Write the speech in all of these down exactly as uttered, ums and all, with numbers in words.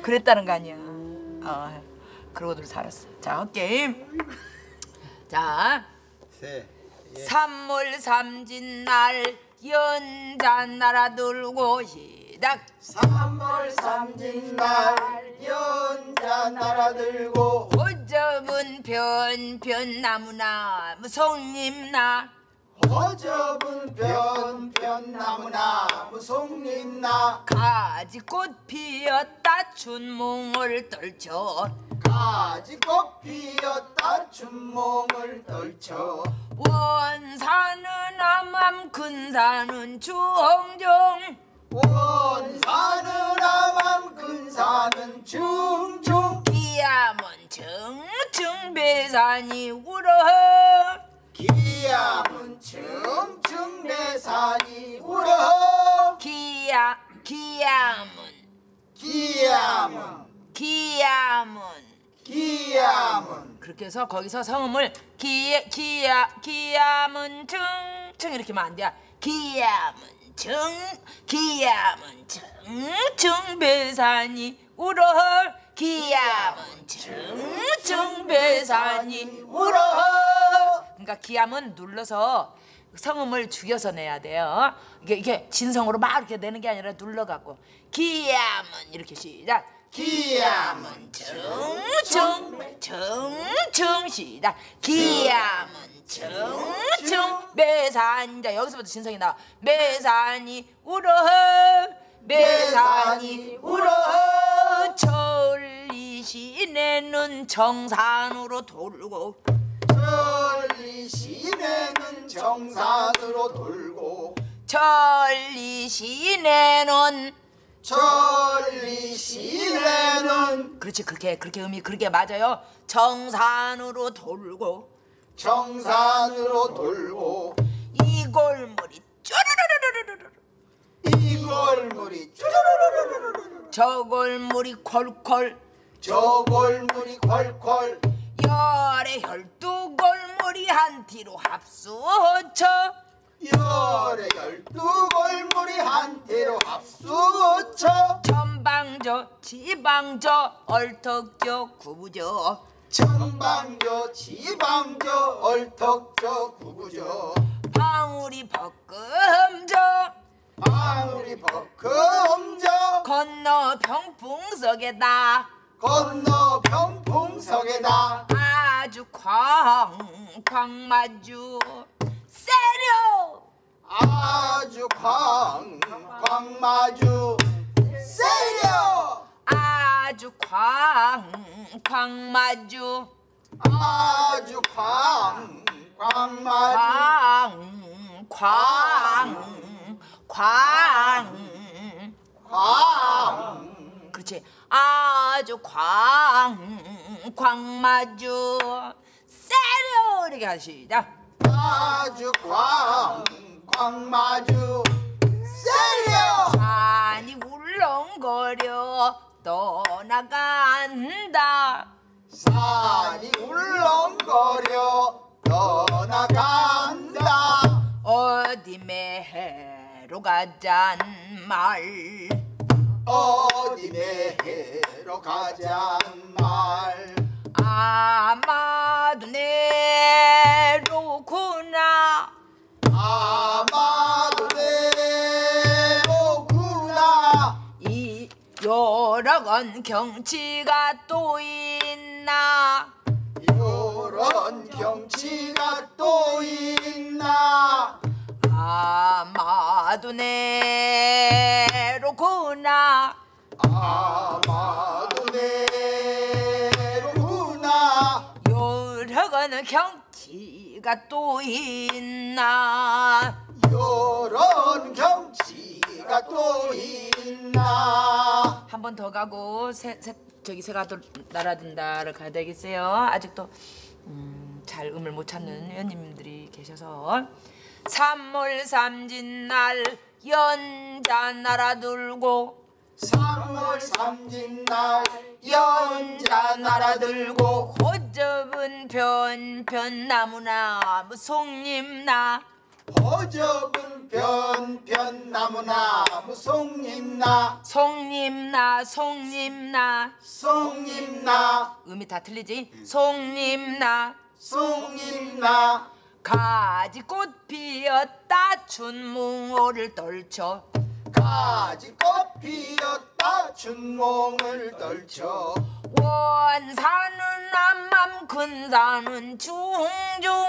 그랬다는 거 아니야. 어, 그러고들 살았어. 자, 게임. 자, 세. 예. 삼월 삼진 날 연잔 날아들고 시작. 삼월 삼진 날 연잔 날아들고 호접은 편편 나무나 송림나 호접은 편편 나무나 송림나 가지꽃 피었다 춘몽을 떨쳐 가지꽃 피었다 춘몽을 떨쳐 원산은 암암 근산은 주홍종 원산은 암암 근산은 중중 기암은 청청 배산이 울어 기암은 청청 배산이 울어 기야 기암은 기암은 기암은 기암은 그렇게 해서 거기서 성음을 기 기야 기암은 청청 이렇게 하면 안 돼. 기암은 청 기암은 청청 배산이 울어 기암은 청청 배산이 울어. 그러니까 기암은 눌러서 성음을 죽여서 내야 돼요. 이게 이게 진성으로 막 이렇게 내는 게 아니라 눌러갖고 기암은 이렇게 시작. 기암은 청청 청청 시작. 기암은 청청 매산. 자, 여기서부터 진성이 나와. 매산이 울어 매산이 울어 천리시내는 정산으로 돌고 천리시내는 정산으로 돌고 천리시내는 천리시내는 그렇지 그렇게 그렇게 음이 그렇게 맞아요. 정산으로 돌고 정산으로 돌고 이 골물이 쪼르르르르르르 이 골물이 쪼르르르르르 저 골물이 콜콜 저 골물이 콜콜 열의 열두 골물이 한 티로 합수쳐 열의 열두 골물이 한테로 합수쳐 전방저 지방저 얼턱저 구부저 전방저 지방저 얼턱저 구부저 방울이 벗금저 방울이 벗금저 건너 병풍석에다 건너 병풍석에다 아주 쾅쾅 마주 세려 아주 쾅쾅 마주 세려 아주 쾅쾅 마주 아주 쾅쾅 마주 쾅쾅 쾅 쾅 그렇지 아주 쾅쾅 마주 세려 이렇게 하시자. 아주 쾅쾅 마주 세려 산이 울렁거려 떠나간다. 산이 울렁거려 떠나간다 어디 매해로 가잔 말 어디 매해로 가잔 말 아마도 내로구나 아마도 내로구나 이 여러 건 경치가 또 있나 요런 경치가 또 있나 아마도 내로구나 아마도 내로구나 여러 건 경치가 또 있나 요런 경치가 또 있나 한 번 더 가고 새, 새, 저기 새가 또 날아든다를 가야 되겠어요. 아직도 음, 잘 음을 못 찾는 회원님들이 계셔서 삼월 삼진 날 연자 날아들고 삼월 삼진 날 연자 날아들고 호접은 편편 나무나 송림나 허접은 변변 나무 나무 송잎나 송잎나 송잎나 송잎나 음이 다 틀리지? 송잎나 송잎나 가지꽃 피었다 춘몽호를 떨쳐 가지꽃 피었다 춘몽을 떨쳐 원산은 암암 근산은 중중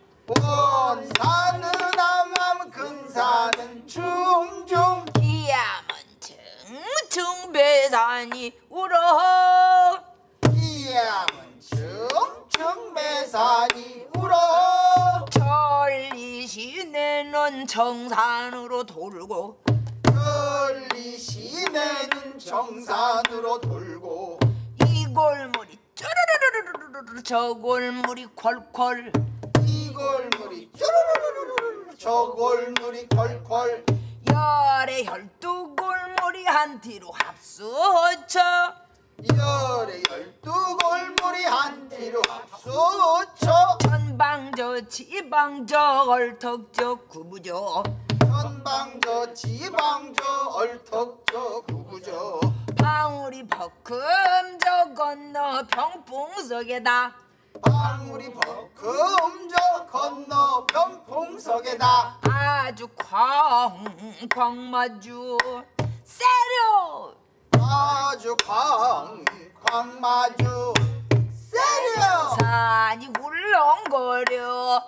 원산은 암암 근산은 중중 기야먼 층층 배산이 울어 이야문 층층 매산이 울어 천리 시내는 정산으로 돌고 천리 시내는 정산으로 돌고 이 골물이 쪼르르르르르르 저 골물이 콸콸 이 골물이 쭈르르르르 저 골물이 콸콸 열의 열두 골물이 한 뒤로 합수쳐 열의 열두 골물이 한 뒤로 합수쳐 전방저 지방저 얼턱저 구부저 전방저 지방저 얼턱저 구부저 방울이 버금 저 건너 병풍석에다 방울이 버금 저 건너 병풍석에다 아주 쾅쾅 마주 세려 아주 쾅쾅 마주 세려 산이 울렁거려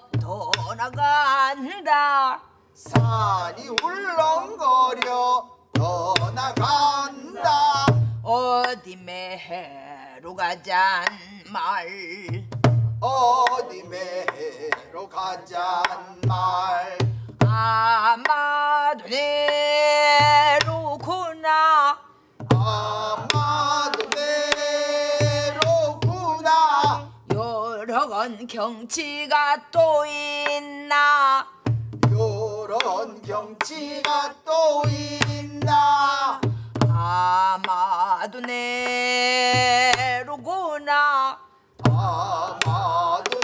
떠나간다 산이 울렁거려 떠나간다 어디 매로 가잔 말 어디 매로 가잔 말 아마도 내로구나 아마도 내로구나 여러 건 경치가 또 있나 요런 경치가 또 있나 아마도 내로구나 아마도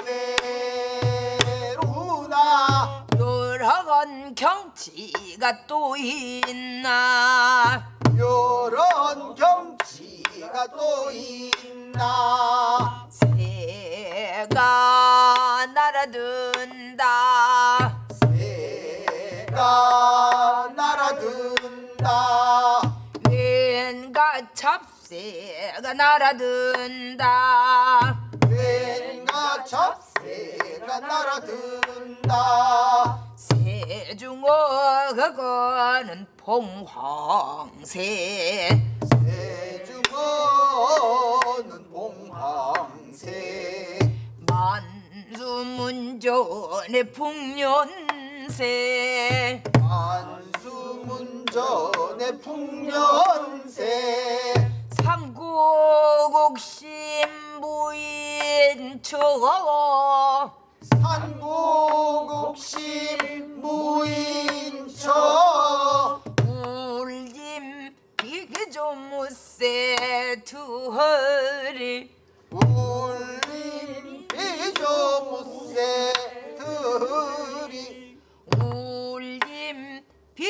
내로구나 여러 건 경치가 또 있나 요런 경치가 또 있나 새가 날아든다 새가 날아든다 왠가 잡새가 날아든다 왠가 잡새가 날아든다 세중어 그거는 봉황새 세중어는 봉황새 만수문전의 풍년새 만수문전의 풍년새 삼국옥심 무인처 산국옥심 무인처 울림 비교무새 두허리 울림 비조무새 들이 울림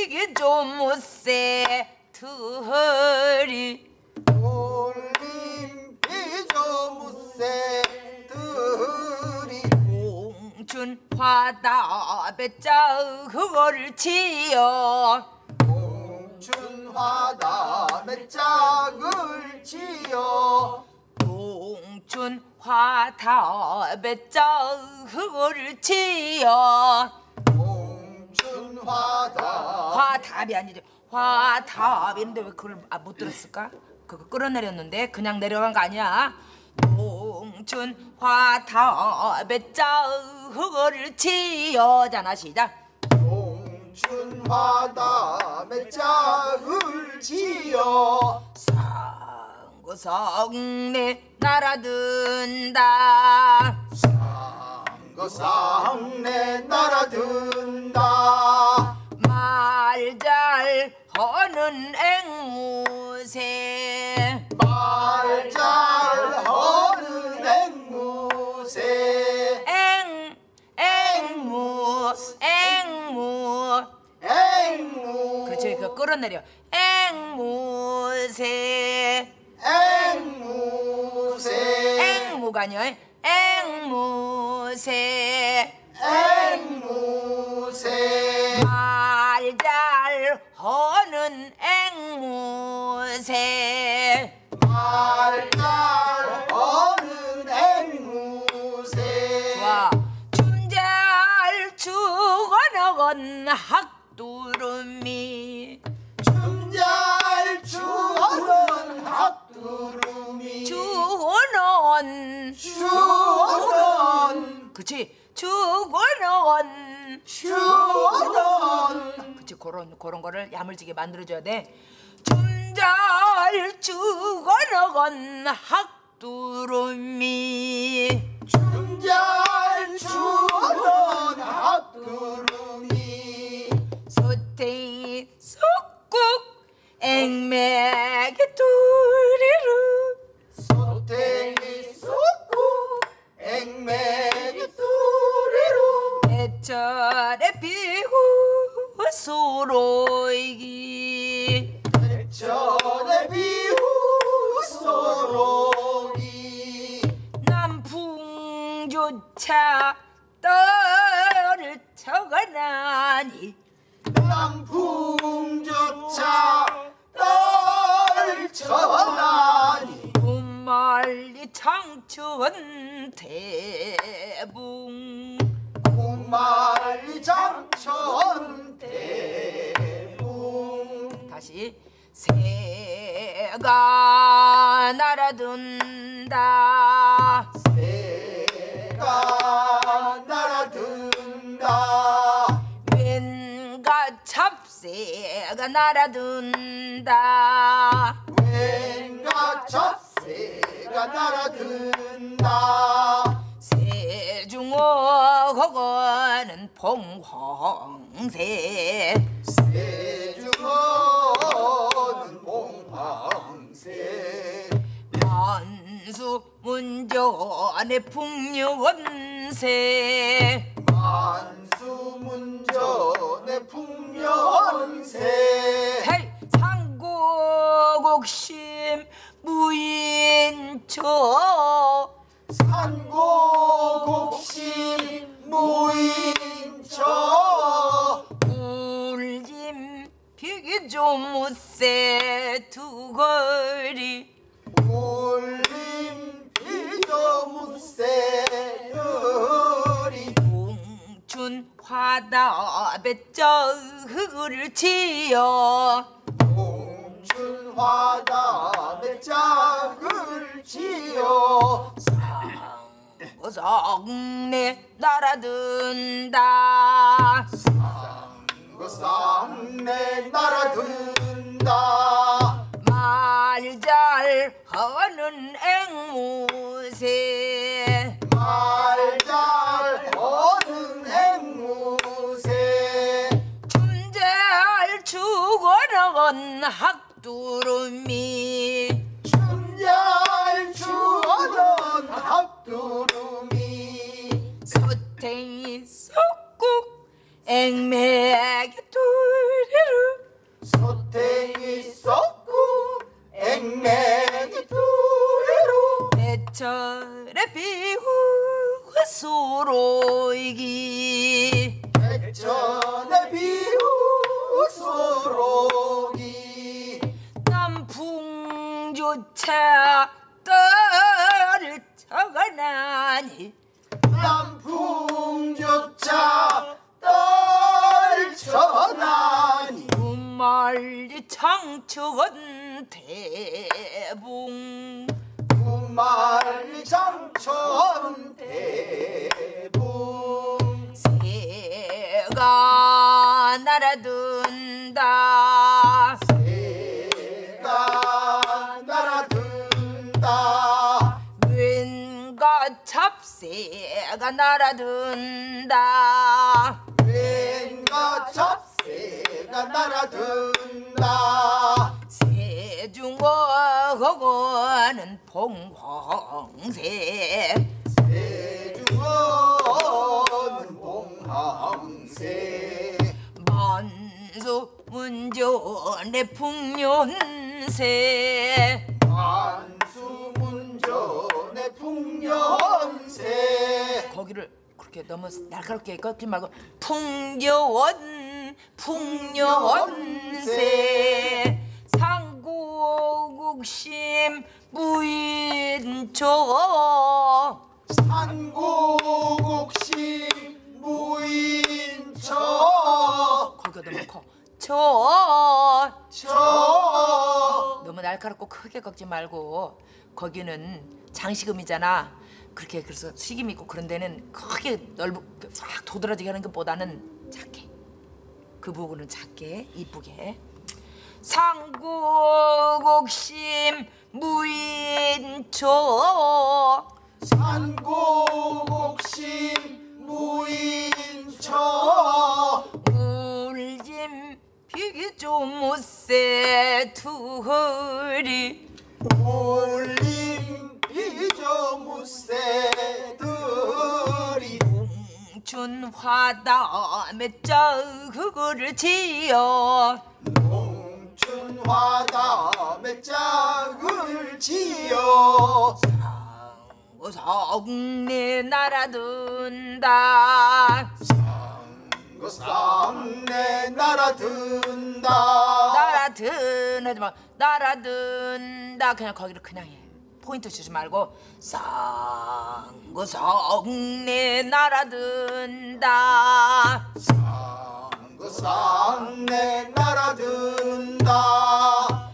비교무새 두허리 울림 비조무새 들이 공춘 화다 배짜 그거를 지어 공춘화담에 짝을 지어 공춘 화다 배짜 그거를 지어 공춘화담 화답이 아니죠 화답인데 왜 그걸 아, 못 들었을까? 그거 끌어내렸는데 그냥 내려간 거 아니야 공춘 화다 배짜 그거를 지어잖아 시작 공춘화담에 짝을 지어 상거상내 날아든다 상거상내 날아든다 말 잘 하는 앵무새 말 잘하는 앵무새 앵 앵무 앵무 물어내려. 앵무새 앵무새 앵무가 아니야. 앵무새 앵무새 말 잘 하는 앵무새 말 잘 하는 앵무새 와 춤잘 추고 나건 학두루미 춤잘 추는 학두루미 추는 추는 그치 추고는 추는 그치 그런 그런 거를 야물지게 만들어줘야 돼. 춤잘 추고는 학두루미 춤잘 추는 학두루미 소탱이 속국 앵매게 두리루 소탱이 쏟고 앵매기 뚜리루 대철에 피고 소로이기 대천의 비후 소록이 남풍조차 떨을 쳐가나니 남풍조차 떨쳐나니 군말리 창춘 대붕 구말리 장천 대붕 다시 새가 날아든다 새가 날아든다 왠가 잡새가 날아든다 왠가 잡새가 날아든다 세중어 그거는 봉황새 세중어는 봉황새 만수 문전의 풍류원새 만수문전의 풍년새 헤이 상고곡심 무인처 산고곡심 무인처 울림 비기 좀 못새 두거리 울림 비도 무새들이 봉춘 화답에 쩌을 지어 봉춘 화담에 짝을 지어 상내 날아든다 그 쌍내 날아든다 말 잘 하는 앵무새 말 잘하는 앵무새 춤잘 추고 나간 학두루미 춤잘 추던 학두루미 소탱이 속국 앵매게 두리루 소탱이 쏟고 앵매기 두리루 대철에 비후 소로이기 대천의 비후 소록이 남풍조차 떨을 쳐가나니 남풍조차 떨쳐나니 구말리 창춘 대붕 구말리 장천 대붕 새가 날아든다 새가 날아든다 왠가 잡새가 날아든다 왠가 잡새가 날아든다 세중어 그거는 봉황새 세중어는 봉황새 만수 문전의 장래 풍년세 만수문전의 풍년세 거기를 그렇게 너무 날카롭게 꺾지 말고 풍년 풍년세 상고국심 무인초 산고국시 무인처 거기가 너무 커. 저 저 너무 날카롭고 크게 꺾지 말고 거기는 장식음이잖아. 그렇게 그래서 식임 있고 그런 데는 크게 넓고 싹 도드라지게 하는 것보다는 작게 그 부분은 작게 이쁘게 상고국심 무인초 산고국시 무인처 울짐 비기 좀 못세 두허리 울림 비조무새들이 춘화다 맷자그거를 지어 농춘화담에 짝을 지어 상내 날아든다 상내 날아든다 날아든 하지마 날아든다 그냥 거기를 그냥 해 포인트 주지 말고 상내 날아든다 상내 날아든다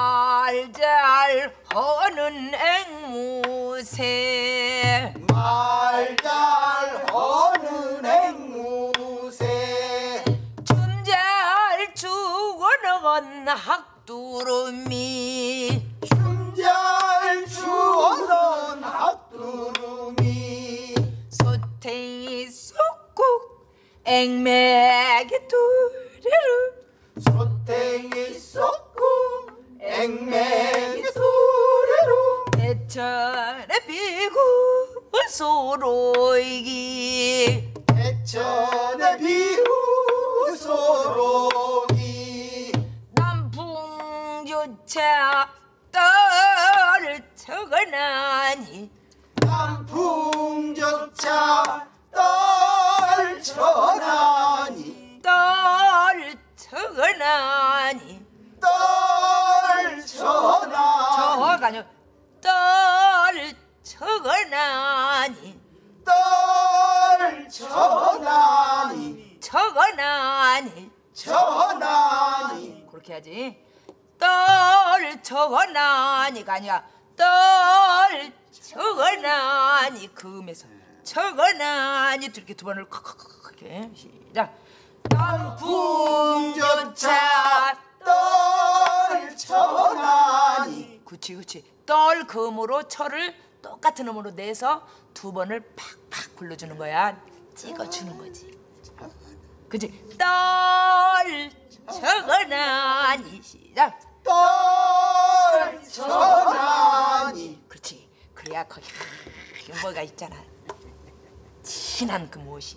말잘 허는 앵무새 말잘 허는 앵무새 춤잘 추고는 학두루미 춤잘 추어던 핫두루미 소탱이 쏙국 앵매기 두리루 소탱이 쏟고 앵매기 소리로 대천에 비구 소로이기 대천의 비후 소록이 남풍조차 떨을 쳐가나니 남풍조차 떨쳐나니 떨을 쳐가나니 떨쳐나니 저가 아니고 떨을 쳐가나니 떨쳐나니 쳐가나니 쳐나니 그렇게 해야지 떨을 쳐가나니가 아니야 떨 쳐가나니 금에서 쳐가나니 이렇게 두 번을 크게 시작 남풍조차 떨쳐나니 그치 그치 떨 금으로 철을 똑같은 음으로 내서 두 번을 팍팍 굴러주는 거야 찍어주는 거지 그치 떨 쳐가나니 시작 떨쳐나니 그렇지 그래야 거기 뭐가 있잖아 진한 그 무엇이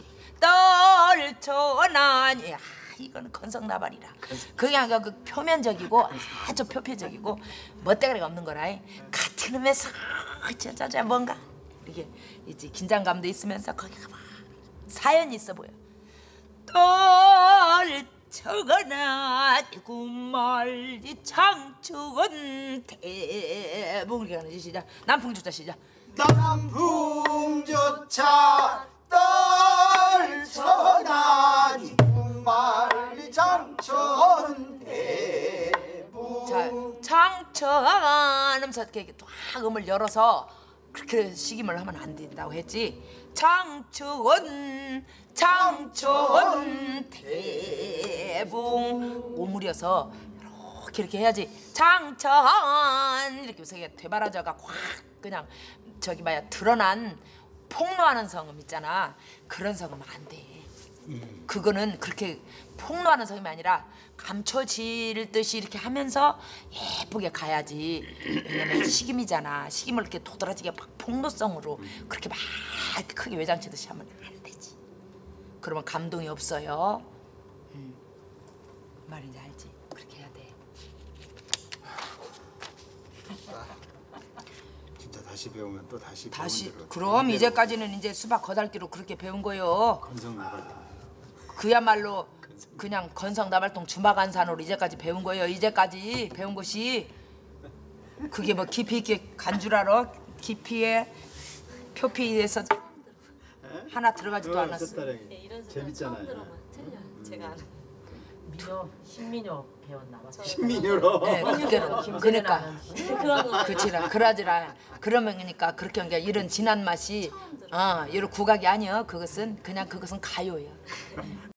떨쳐나니 아, 이거는 건성나발이라 그게 아니라 그 표면적이고 아주 표피적이고 멋대가리가 없는 거라 같은 음에서 저저저 뭔가 이게 이제 긴장감도 있으면서 거기가 막 사연이 있어 보여 떨쳐가나니 구말이 창축은 대봉 이렇게 가는 시작 남풍조차 시작 남풍조차 떨쳐나니 말리 장천 대부 자, 창천하면서 이렇게 쫙 음을 열어서 그렇게 식임을 하면 안 된다고 했지. 창천, 창천 대봉 오물이어서 이렇게 이렇게 해야지. 창천 이렇게 해서 되바라져가 확 그냥 저기 뭐야 드러난 폭로하는 성음 있잖아. 그런 성음은 안 돼. 그거는 그렇게 폭로하는 성음이 아니라 감춰질 듯이 이렇게 하면서 예쁘게 가야지. 왜냐면 식임이잖아. 식임을 이렇게 도드라지게 막 폭로성으로 그렇게 막 크게 외장치듯이 하면 안 되지. 그러면 감동이 없어요. 음. 말인지 알지? 그렇게 해야 돼. 진짜 다시 배우면 또 다시 다시 배운 대로 그럼 배운 이제까지는 이제 수박 거달기로 그렇게 배운 거요. 건성 나갈 때. 그야말로 그냥 건성나발동 주마간산으로 이제까지 배운 거예요. 이제까지 배운 것이 그게 뭐 깊이 있게 간 줄 알아? 깊이에 표피에서 하나 들어가지도 않았어. 네, 이런 소리 처음 들어봐. 틀려. 제가 아는. 민요 신민요 배웠나 봐. 신민요로. 네, 그대로. 그러니까 그런 거. 그치라 그러지라 그러면 그러니까 그렇게 한 게 이런 진한 맛이 어 이런 국악이 아니여. 그것은 그냥 그것은 가요야.